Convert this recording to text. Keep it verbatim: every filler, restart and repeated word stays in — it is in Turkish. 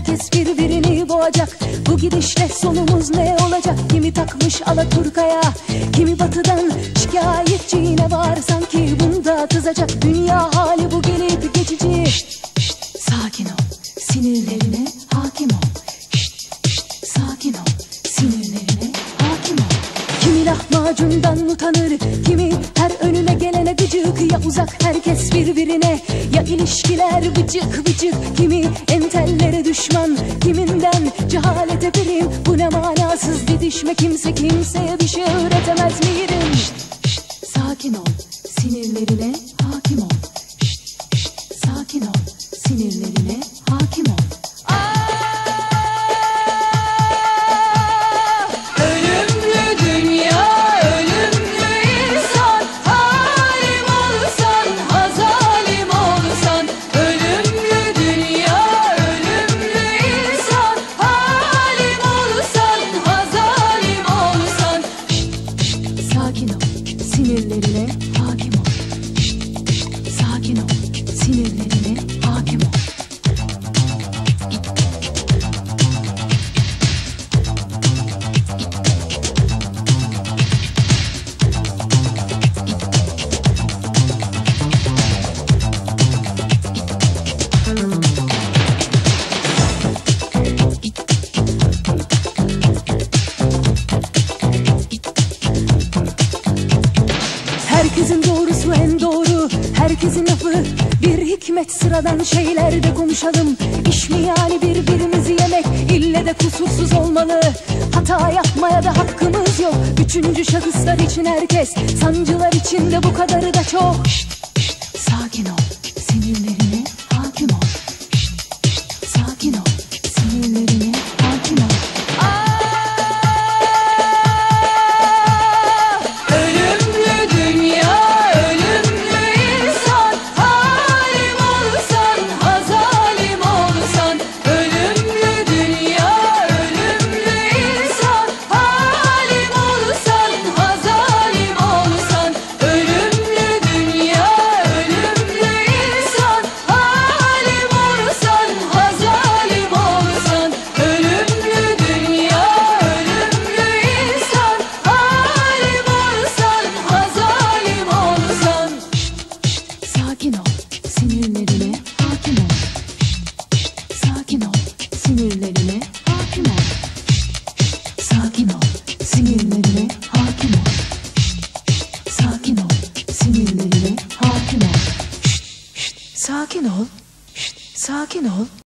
herkes birbirini boğacak. Bu gidişle sonumuz ne olacak? Kimi takmış Alaturka'ya, kimi batıdan şikayetçi, yine var sanki bunda kızacak. Dünya hali bu gelip geçici. Şşt, şşt, sakin ol, sinirlerine hakim ol. Şşt, şşt, sakin ol, sinirlerine hakim ol. Kimi lahmacundan utanır, kimi her önüne gelene gıcık. Ya uzak herkes birbirine, ya ilişkiler bıcık bıcık. Kimi entellere düşman, kiminden cehalete prim. Bu ne manasız didişme, kimse kimseye bir şey öğretemez mirim? Şşt, şşt, sakin ol, sinirlerine hakim ol. Şşt, şşt, sakin ol, sinirlerine hakim ol. Sinirlerine hakim ol. Şşt, şşt, sakin ol. Sinirlerine hakim ol. Herkesin doğrusu en doğru, herkesin lafı bir hikmet. Sıradan şeylerde konuşalım. İş mi yani birbirimizi yemek? İlle de kusursuz olmalı. Hata yapmaya da hakkımız yok. Üçüncü şahıslar için herkes, sancılar için de bu kadarı da çok. Şşt, şşt, sakin ol, sinirlerine hakim ol. Şşt, şşt, sakin ol, sinirlerine hakim ol. Sakin ol, sinirlerine hakim ol. Şşt, şşt, sakin ol, sinirlerine hakim ol. Şşt, şşt, sakin ol, sinirlerine hakim ol. Şşt, şşt, sakin ol, sinirlerine hakim ol. Şşt, şşt, sakin ol, şşt, sakin ol.